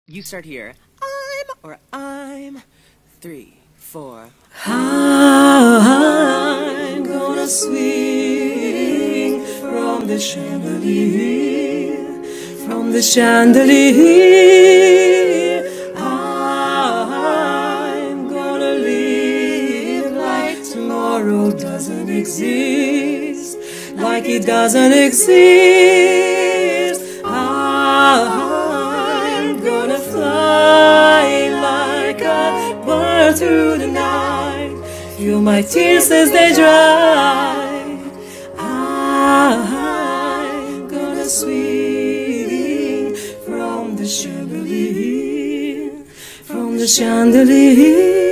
You start here. I'm. 3, 4. I'm gonna swing from the chandelier, from the chandelier. I'm gonna live like tomorrow doesn't exist, like it doesn't exist. I'm gonna fly like a bird through the night, feel my tears as they dry. I'm gonna swing from the chandelier, from the chandelier.